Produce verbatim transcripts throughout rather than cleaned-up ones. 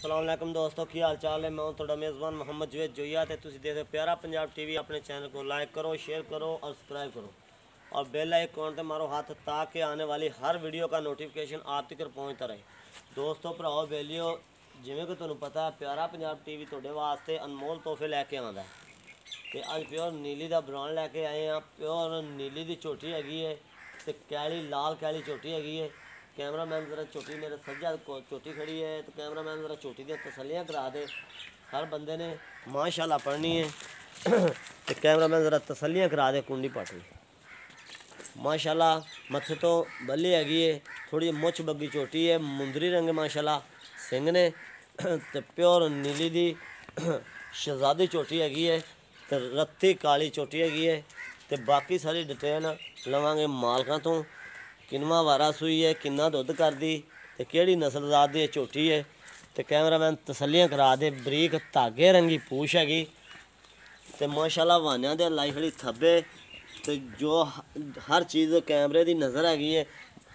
अस्सलाम वालेकुम दोस्तों, की हाल चाल है। मैं हूं थोड़ा मेज़बान मोहम्मद जवेद जोया। तो तुम देख प्यारा पंजाब टीवी। अपने चैनल को लाइक करो, शेयर करो और सब्सक्राइब करो और बेल आइकन ते मारो हाथ ताकि आने वाली हर वीडियो का नोटिफिकेशन आप तक पहुँचता रहे। दोस्तों भराओ बेलियो, जिमें कि तुहानू पता है प्यारा पंजाब टीवी तुहाडे वास्ते अनमोल तोहफे लैके आंदा है। तो अज प्योर नीली का ब्रांड लैके आए हैं। प्योर नीली की झोटी हैगी है, तो कैली लाल कैली झोटी हैगी है। कैमरामैन जरा झोटी मेरे सज्जा झोटी खड़ी है, तो कैमरामैन जरा झोटी दी तसलियाँ करा दे। हर बंदे ने माशाल्लाह पढ़नी है तो कैमरामैन जरा तसलियाँ करा दे। कुंडी पाटी माशाल्लाह मत्थे तो बल्ली हैगी है, थोड़ी मुछ बग्गी झोटी है, मुंदरी रंग माशाल्लाह सिंह ने। तो प्योर नीली दी शहजादी झोटी हैगी है, तो रत्ती काली झोटी हैगी है। तो बाकी सारी डिटेल लवांगे मालकां तो, किनवा वारा सूई है, किन्ना दुध कर दी, तो केड़ी नस्ल जात दी झोटी है। तो कैमरामैन तसलियां करा दे। बरीक धागे रंगी पूछ हैगी, तो माशाल्लाह वानिया दे लाई खड़ी थब्बे। तो जो हर चीज़ कैमरे की नज़र हैगी है।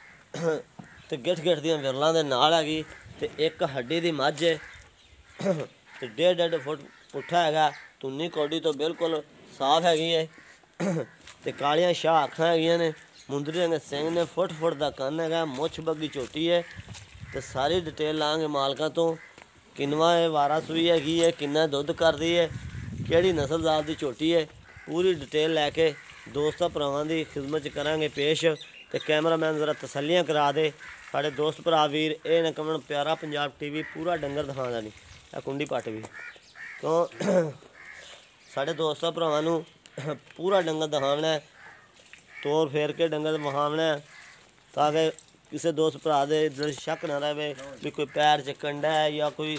तो गिठ गिठ दियां विरलां दे नाल हैगी। तो एक हड्डी दी मझ है, तो डेढ़ डेढ़ फुट पुट्ठा हैगा। तुन्नी कौडी तो बिल्कुल साफ हैगी है। तो कालियां शाह अखां हैगियां ने, मुंदरी रंग सिंह ने, फुट फुट का कन्न है, मुछ बग्गी झोटी है। तो सारी डिटेल लाँगे मालका तो, किनवा है, वारा सूई हैगी है, किन्ना दुध कर दी है, केड़ी नस्ल जात दी झोटी है, पूरी डिटेल लैके दोस्तों भरावां दी खिदमत करांगे पेश। तो कैमरामैन जरा तसलियां करा दे। साढ़े दोस्त भरा वीर ये न कमन प्यारा पंजाब टीवी पूरा डंगर दिखांदा नहीं, आ कुंडी पट भी। तो साढ़े दोस्तों भरावां नूं पूरा डंगर दिखावना है, तोड़ फेर के डंगर दिखावना है, ताकि किसी दोस्त भरा दे इधर शक ना रहे भी कोई पैर च कंडा है या कोई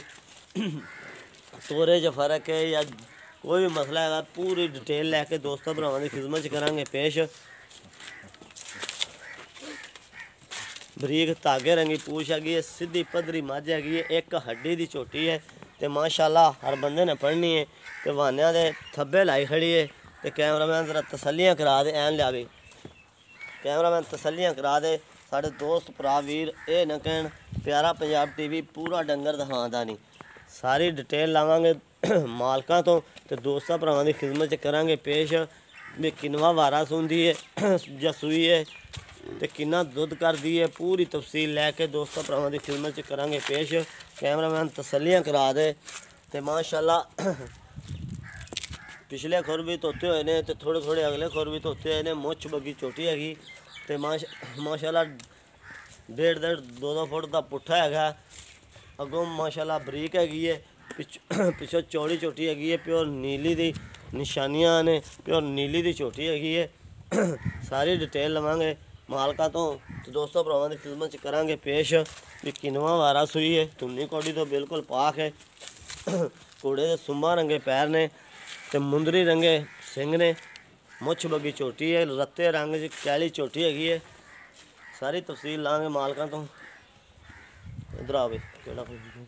तोरे च फर्क है या कोई भी मसला है। पूरी डिटेल लैके दोस्तों भरावां दी खिदमत च करांगे पेश। बरीक धागे रंगी पूछ हैगी है, सीधी पद्धरी मझ हैगी है, एक हड्डी की झोटी है। तो माशाल्लाह हर बंदे ने पढ़नी है। तो वानिया दे थब्बे लाई खड़ी है। तो कैमरामैन जरा तसलियां करा दे, ऐन लिया भी कैमरामैन तसलियां करा दे। साढ़े दोस्त भरा वीर ये न कहन प्यारा पंजाब टीवी पूरा डंगर दिखांदा नहीं। सारी डिटेल लावांगे मालकां तो, तो दोस्तां भरावां दी खिदमत च करांगे पेश भी किनवा वारा सूंदी है या सूई है, तो किन्ना दुध कर दी है, पूरी तफसील लैके दोस्तों भरावां दी खिदमत च करांगे पेश। कैमरामैन तसलियां करा दे। तो माशाल्लाह पिछले खुर भी धोते हुए ने, तो थोड़े थोड़े अगले खुर भी धोते हुए ने। मुछ बग्गी झोटी हैगी, तो माशा माशाल्लाह डेढ़ डेढ़ दो दो फुट का पुट्ठा हैगा। अगों माशाल्लाह बरीक हैगी है, पिछ पिछों चौड़ी झोटी हैगी है। प्योर नीली दी निशानियां ने, प्योर नीली दी झोटी हैगी है। सारी डिटेल लवांगे मालका तो, तो दोस्तों भरावां दी खिदमत च करांगे पेश भी किनवा वारा सूई है, तुन्नी कौड़ी तो बिल्कुल पाक है। घोड़े दे सुम्बा रंगे पैर ने, तो मुंदरी रंगे सिंह ने, मुछ बग्गी झोटी है, रत्ते रंग च कैली झोटी हैगी है। सारी तफसील लाँगे मालका तो। इधर आ बई केड़ा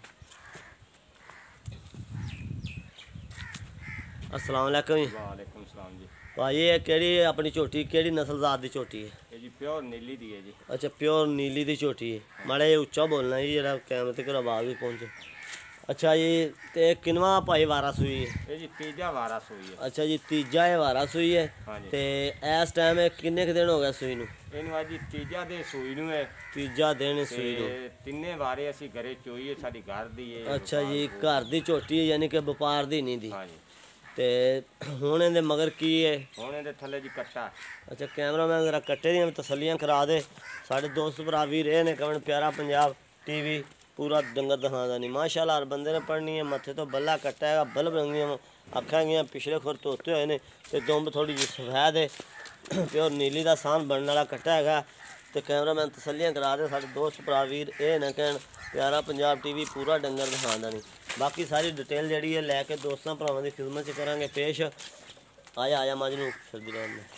अस्सलाम वालेकुम। वालेकुम सलाम जी। भाई ये केड़ी अपनी झोटी केड़ी नस्ल जात दी झोटी है? ये जी प्योर नीली दी है जी। अच्छा प्योर नीली दी झोटी है। माड़ा ये उच्चा बोलना जी, जरा कैमरे तक आवाज़ भी पहुँचे। अच्छा जी, तो किनवा भाई वारा सूई है? ये जी तीजा वारा सूई है। अच्छा जी तीजा है वारा सूई है। हाँ जी। तो इस टाइम किन्ने क दिन हो गए सूई नूं? ਇਹਨੂੰ ਅੱਜ ਤੀਜਾ ਦੇ ਸੂਈ ਨੂੰ ਹੈ तीजा दिन सूई नूं। ਤੇ ਤਿੰਨੇ ਵਾਰੇ ਅਸੀਂ ਘਰੇ ਚੋਈ ਹੈ, ਸਾਡੀ ਘਰ ਦੀ ਹੈ। अच्छा जी घर की झोटी है, यानी कि व्यापार दी नहीं दी। ਹਾਂ ਜੀ। तो हुण इहदे मगर की है? ਹੁਣ ਇਹਦੇ ਥੱਲੇ ਜੀ ਕੱਟਾ। अच्छा कैमरामैन जरा कट्टे दियां तसलियां करा दे। साढ़े दोस्त भरा वीर ये ने कमन प्यारा पंजाब टीवी पूरा डंगर दिखांदा नहीं। माशाल्लाह हर बंदे ने पढ़नी है। मत्थे तो बल्ला कट्टा है, बल्ब रंगियां अखां गईयां, पिछले खुर धोते हुए ने, तो दुंब थोड़ी जी सफैद है। प्योर नीली का सान बनने वाला कट्टा है। तो कैमरामैन तसलियां करा दे। साढ़े दोस्त भरा वीर ये न कहन प्यारा पंजाब टीवी पूरा डंगर दिखांदा नहीं। बाकी सारी डिटेल जी है लैके दोस्तों भरावां की खिदमत च करांगे पेश। आया आया मज नूं सर्दी रहन दे।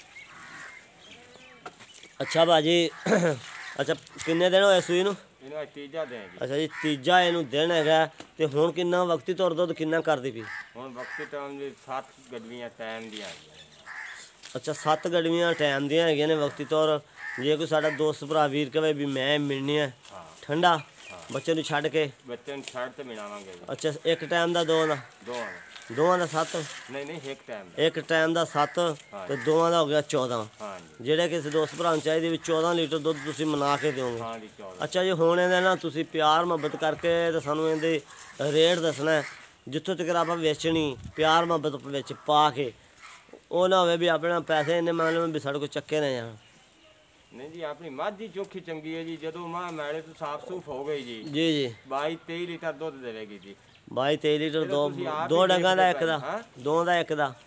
अच्छा भाजी अच्छा किन्ने दिन होए सूई नूं? ਇਹਨੂੰ ਅੱਜ ਤੀਜਾ ਦੇ ਜੀ। अच्छा जी तीजा इनू दिन है। तो हुण किन्ना वक्ती तौर दुध किन्ना करदी पई? ਹੁਣ ਵਕਤੀ ਟਾਈਮ ਦੀ ਸੱਤ ਗੱਡੀਆਂ ਟਾਈਮ ਦੀਆਂ ਆਈਆਂ। अच्छा सत्त गड्डियां टाइम दियां हैगियां ने वक्ती तौर। जे कोई साडा दोस्त भरा वीर कहे भी मैं मिलनी है ठंडा ਬੱਚੇ ਨੂੰ ਛੱਡ ਕੇ ਬੱਚੇ ਨੂੰ ਛੱਡ ਤੇ ਮਿਲਾਵਾਂਗੇ ਜੀ ਅੱਛਾ ਇੱਕ ਟਾਈਮ ਦਾ ਦੋ ਦਾ ਦੋਵਾਂ ਦਾ। ਦੋਵਾਂ ਦਾ ਸੱਤ ਨਹੀਂ ਨਹੀਂ ਇੱਕ ਟਾਈਮ ਦਾ। ਇੱਕ ਟਾਈਮ ਦਾ ਸੱਤ ਤੇ ਦੋਵਾਂ ਦਾ ਹੋ ਗਿਆ ਚੌਦਾਂ। ਹਾਂਜੀ ਜਿਹੜੇ ਕਿਸੇ ਦੋਸਤ ਭਰਾ ਨੂੰ ਚਾਹੀਦੇ ਵੀ ਚੌਦਾਂ ਲੀਟਰ ਦੁੱਧ ਤੁਸੀਂ ਮਨਾ ਕੇ ਦਿਓਗੇ। ਹਾਂ ਜੀ ਚੌਦਾਂ। ਅੱਛਾ ਜੀ ਹੁਣ ਇਹਦੇ ਨਾ ਤੁਸੀਂ ਪਿਆਰ ਮੁਹੱਬਤ ਕਰਕੇ ਤੇ ਸਾਨੂੰ ਇਹਦੇ ਰੇਟ ਦੱਸਣਾ ਹੈ। ਜਿੱਥੋਂ ਤੱਕ ਆਪਾਂ ਵੇਚਣੀ ਪਿਆਰ ਮੁਹੱਬਤ ਵਿੱਚ ਪਾ ਕੇ ਉਹ ਨਾ ਹੋਵੇ ਵੀ ਆਪਣੇ ਪੈਸੇ ਇੰਨੇ ਮਤਲਬ ਵੀ ਸਾਡੇ ਕੋਲ ਚੱਕੇ ਨਾ ਜਾਣ। ਨਹੀਂ ਜੀ ਆਪਣੀ ਮੱਝ ਦੀ ਚੋਖੀ ਚੰਗੀ ਹੈ ਜੀ ਜਦੋਂ ਮਾਂ ਮੈਲੇ ਤੋਂ ਸਾਫ ਸੂਫ ਹੋ ਗਈ ਜੀ ਜੀ ਜੀ ਬਾਈ ਤੇਈ ਲੀਟਰ ਦੁੱਧ ਦੇਵੇਗੀ ਜੀ। ਬਾਈ ਤੇਈ ਲੀਟਰ ਦੋ ਤੁਸੀਂ ਆਪ ਦੋ ਹੀ ਡੰਗਾਂ ਦਾ ਇੱਕ ਦੇਖਦੇ ਦਾ ਪਏ, ਦੋ ਦਾ ਇੱਕ ਦਾ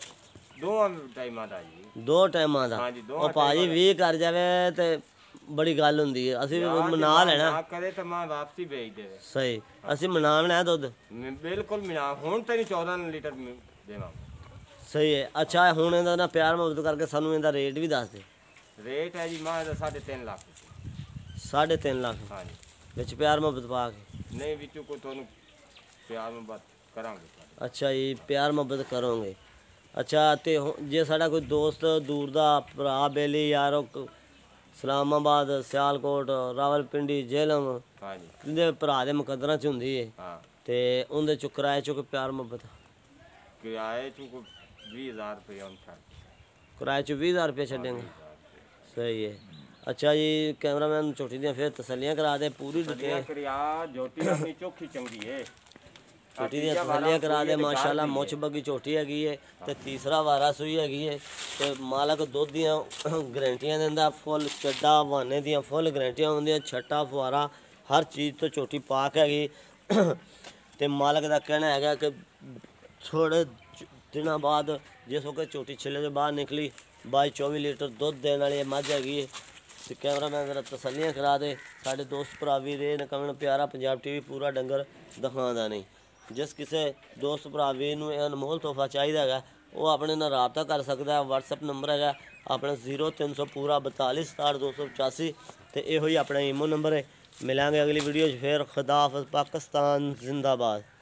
ਦੋਵਾਂ ਟਾਈਮਾਂ ਦਾ ਜੀ। ਦੋ ਟਾਈਮਾਂ ਦਾ ਹਾਂਜੀ, ਦੋਵਾਂ ਉਹ ਭਾਜੀ ਟਾਈਮਾਂ ਦਾ। ਵੀਹ ਕਰ ਜਾਵੇ ਤੇ ਬੜੀ ਗੱਲ ਹੁੰਦੀ ਹੈ। ਅਸੀਂ ਵੀ ਯਾਰ ਜੇ ਮਨਾ ਮਾਂ ਲੈਣਾ ਨਾ ਕਰੇ ਤਾਂ ਮਾਂ ਵਾਪਸੀ ਵੇਚ ਦੇਵੇ। ਸਹੀ ਅਸੀਂ ਮਨਾਵਣਾ ਹੈ ਦੁੱਧ ਮੈਂ ਬਿਲਕੁਲ ਮਿਲਾ ਹੁਣ ਤੈਨੂੰ ਚੌਦਾਂ ਲੀਟਰ ਮ- ਦੇਵਾਂ। ਸਹੀ ਹੈ। ਅੱਛਾ ਹੁਣ ਇਹਦਾ ਨਾ ਪਿਆਰ ਮੁਹੱਬਤ ਕਰਕੇ ਸਾਨੂੰ ਇਹਦਾ ਰੇਟ ਵੀ ਦੱਸ ਦੇ। ਰੇਟ ਹੈ ਜੀ ਮਾਂ ਦਾ ਸਾਢੇ ਤਿੰਨ ਲੱਖ ਰੁਪਏ। ਸਾਢੇ ਤਿੰਨ ਲੱਖ ਹਾਂਜੀ ਵਿੱਚ ਪਿਆਰ ਮੁਹੱਬਤ ਪਾ ਕੇ। ਨਹੀਂ ਵਿੱਚੋਂ ਕੋਈ ਤੁਹਾਨੂੰ ਪਿਆਰ ਨੂੰ ਬਾਤ ਕਰਾਂਗੇ। ਅੱਛਾ ਜੀ ਪਿਆਰ ਮੁਹੱਬਤ ਕਰੋਗੇ। ਅੱਛਾ ਤੇ ਹੁ- ਜੇ ਸਾਡਾ ਕੋਈ ਦੋਸਤ ਦੂਰ ਦਾ ਭਰਾ ਬੇਲੀ ਯਾਰੋ ਇਸਲਾਮਾਬਾਦ ਸਿਆਲਕੋਟ ਰਾਵਲਪਿੰਡੀ ਜੇਲਮ ਹਾਂਜੀ ਜਿਹਦੇ ਭਰਾ ਦੇ ਮੁਕੱਦਰਾਂ 'ਚ ਹੁੰਦੀ ਹੈ ਹਾਂ ਤੇ ਉਹਦੇ ਚੋਂ ਕਿਰਾਏ ਚੋਂ ਕੋਈ ਪਿਆਰ ਮੁਹੱਬਤ ਕਿਰਾਏ ਚੋਂ ਕੋਈ ਵੀਹ ਹਜ਼ਾਰ ਰੁਪਏ ਹੁਣ ਛੱਡ ਕਿਰਾਏ ਚੋਂ ਵੀਹ ਹਜ਼ਾਰ ਰੁਪਏ ਛੱਡੇਂਗੇ। ਸਹੀ ਹੈ। ਅੱਛਾ ਜੀ ਕੈਮਰਾਮੈਨ ਛੋਟੀ ਦੀਆਂ ਫਿਰ ਤਸੱਲੀਆਂ ਕਰਾ ਦੇ ਪੂਰੀ ਸਦੀਆਂ ਡਿਟੇਲ ਕਰਿਆ ਜੋਟੀ ਆਪਣੀ ਚੋਖੀ ਚੰਗੀ ਏ। ਛੋਟੀ ਦੀਆਂ ਤਸੱਲੀਆਂ ਕਰਾ ਦੇ ਮਾਸ਼ਾਅੱਲਾ ਮੁੱਛ ਬੱਗੀ ਝੋਟੀ ਹੈਗੀ ਹੈ ਤੇ ਤੀਸਰਾ ਵਾਰਾ ਸੂਈ ਹੈਗੀ ਹੈ ਤੇ ਮਾਲਕ ਦੁੱਧ ਦੀਆਂ ਗਰੰਟੀਆਂ ਦਿੰਦਾ ਫੁੱਲ ਚੱਡਾ ਵਾਨੇ ਦੀਆਂ ਫੁੱਲ ਗਰੰਟੀਆਂ ਹੁੰਦੀਆਂ ਛੱਟਾ ਫੁਆਰਾ ਹਰ ਚੀਜ਼ ਤੋਂ ਝੋਟੀ ਪਾਕ ਹੈਗੀ ਤੇ ਮਾਲਕ ਦਾ ਕਹਿਣਾ ਹੈਗਾ ਕਿ ਥੋੜੇ ਦਿਨਾਂ ਬਾਅਦ ਜਿਸ ਵਕਤ ਝੋਟੀ ਛਿੱਲੇ ਤੋਂ ਬਾਹਰ ਨਿਕਲੀ ਬਾਈ ਚੌਵੀ ਲੀਟਰ ਦੁੱਧ ਦੇਣ ਵਾਲੀ ਇਹ ਮੱਝ ਹੈਗੀ ਹੈ। ਤੇ ਕੈਮਰਾਮੈਨ ਜ਼ਰਾ ਤਸੱਲੀਆਂ ਕਰਾ ਦੇ ਸਾਡੇ ਦੋਸਤ ਭਰਾ ਵੀ ਦੇ ਨਕਮਣ ਪਿਆਰਾ ਪੰਜਾਬ ਟੀਵੀ ਪੂਰਾ ਡੰਗਰ ਦਿਖਾਉਂਦਾ ਨਹੀਂ। ਜਿਸ ਕਿਸੇ ਦੋਸਤ ਭਰਾ ਵੀ ਨੂੰ ਇਹ ਅਨਮੋਲ ਤੋਹਫਾ ਚਾਹੀਦਾ ਹੈਗਾ ਉਹ ਆਪਣੇ ਨਾਲ ਰਾਬਤਾ ਕਰ ਸਕਦਾ ਹੈ। ਵਟਸਐਪ ਨੰਬਰ ਹੈਗਾ ਆਪਣਾ ਜ਼ੀਰੋ ਤਿੰਨ ਸੌ ਪੂਰਾ ਬਤਾਲੀ ਸਤਾਹਠ ਦੋ ਸੌ ਪਚਾਸੀ ਤੇ ਇਹੋ ਹੀ ਆਪਣਾ ਈਮੋ ਨੰਬਰ ਹੈ। ਮਿਲਾਂਗੇ ਅਗਲੀ ਵੀਡੀਓ 'ਚ ਫਿਰ ਖੁਦਾ ਹਾਫਿਜ਼ ਪਾਕਿਸਤਾਨ ਜ਼ਿੰਦਾਬਾਦ।